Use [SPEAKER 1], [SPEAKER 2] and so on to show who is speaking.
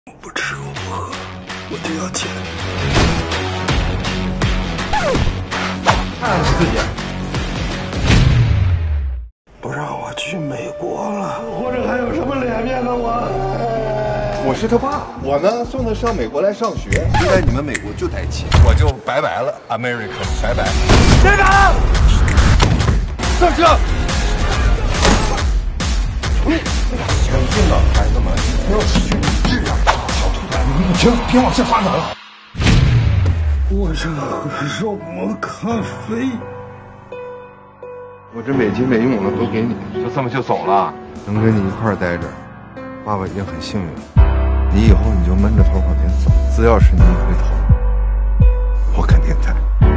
[SPEAKER 1] 不吃我不喝，我就要钱。
[SPEAKER 2] 看自己，
[SPEAKER 1] 不让我去美国了，
[SPEAKER 2] 活着还有什么脸面呢？我是他爸，我呢送他上美国来上学。
[SPEAKER 1] 现在你们美国就带钱，
[SPEAKER 2] 我就拜拜了 ，America， 拜拜。
[SPEAKER 1] 队长，
[SPEAKER 2] 上车。
[SPEAKER 1] 前进了，孩子们，不要失去理智啊！小兔崽子，你停，别往下发展了。我想喝肉沫咖啡。
[SPEAKER 2] 我这美金美用的都给你，就这么就走了？能跟你一块儿待着，爸爸已经很幸运了。你以后你就闷着头往前走，只要是你一回头，我肯定在。